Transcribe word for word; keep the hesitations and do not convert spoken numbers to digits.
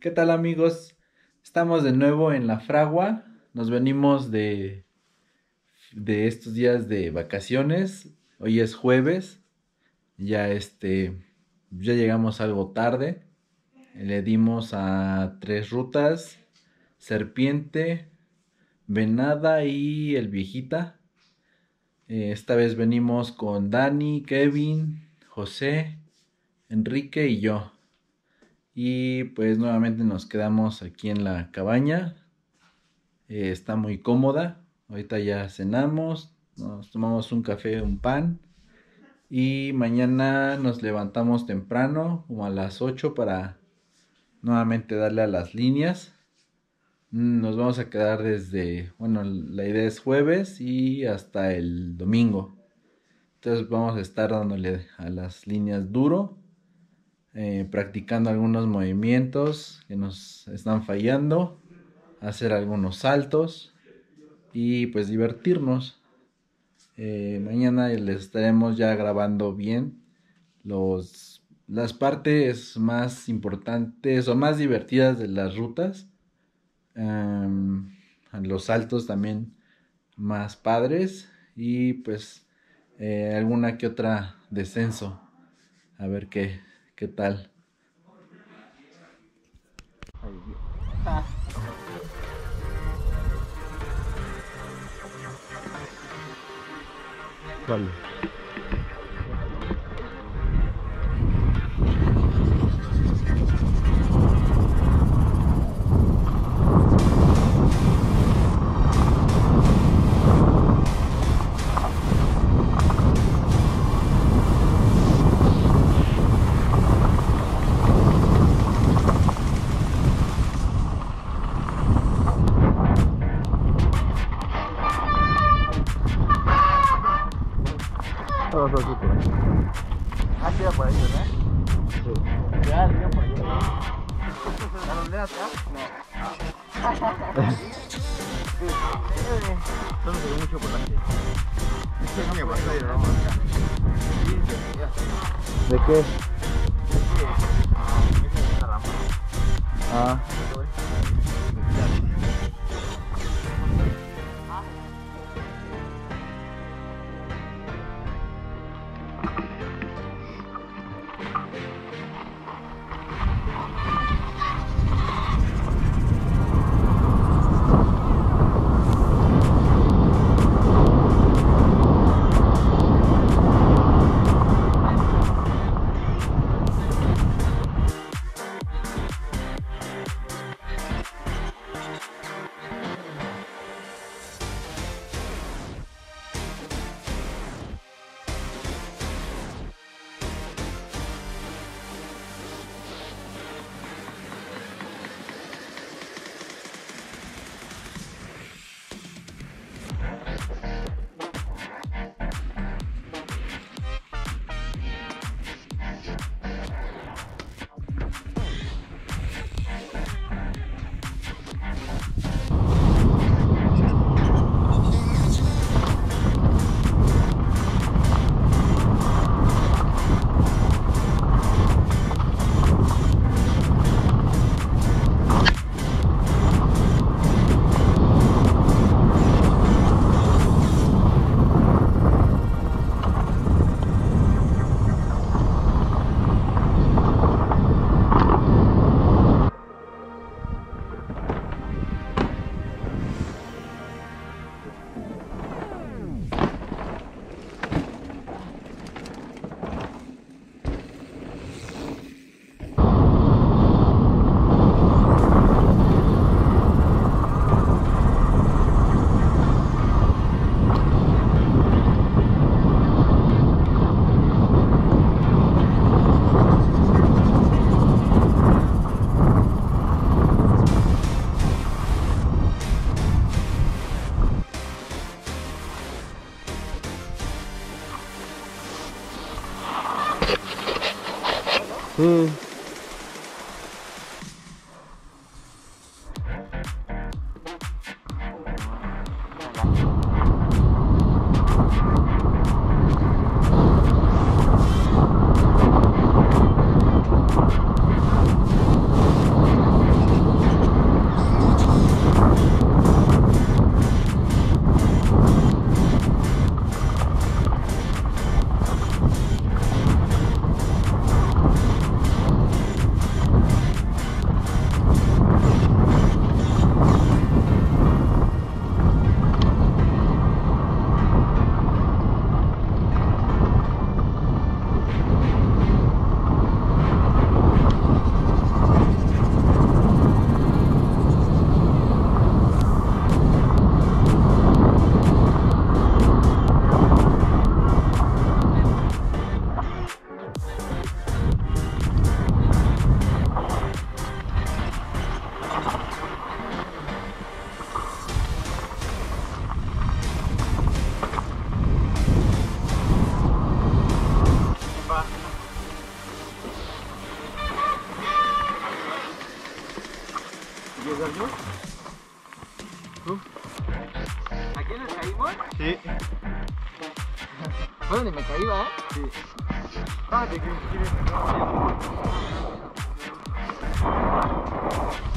¿Qué tal, amigos? Estamos de nuevo en La Fragua. Nos venimos de, de estos días de vacaciones. Hoy es jueves. Ya este, ya llegamos algo tarde. Le dimos a tres rutas: Serpiente, Venada y El Viejita. Eh, esta vez venimos con Dani, Kevin, José, Enrique y yo. Y pues nuevamente nos quedamos aquí en la cabaña. Eh, está muy cómoda. Ahorita ya cenamos, nos tomamos un café, un pan. Y mañana nos levantamos temprano, como a las ocho, para nuevamente darle a las líneas. Nos vamos a quedar desde, bueno, la idea es jueves y hasta el domingo. Entonces vamos a estar dándole a las líneas duro. Eh, practicando algunos movimientos que nos están fallando, hacer algunos saltos y pues divertirnos. Eh, mañana les estaremos ya grabando bien los, las partes más importantes o más divertidas de las rutas. Um, los saltos también más padres y pues eh, alguna que otra descenso. A ver qué ¿Qué tal? Vale. Todo, todo, todo por ahí. Ah, queda por ahí, ¿verdad? Sí. Ya, queda por ahí. ¿La donde acá? No. Sí. Solo se ve mucho por aquí. Déjame pasar y vamos acá. Sí, sí, ya. ¿De qué? Sí, esa es esta rampa. Ah. Sí. Fue donde me caí, ¿va? Sí. Ah, te quieres.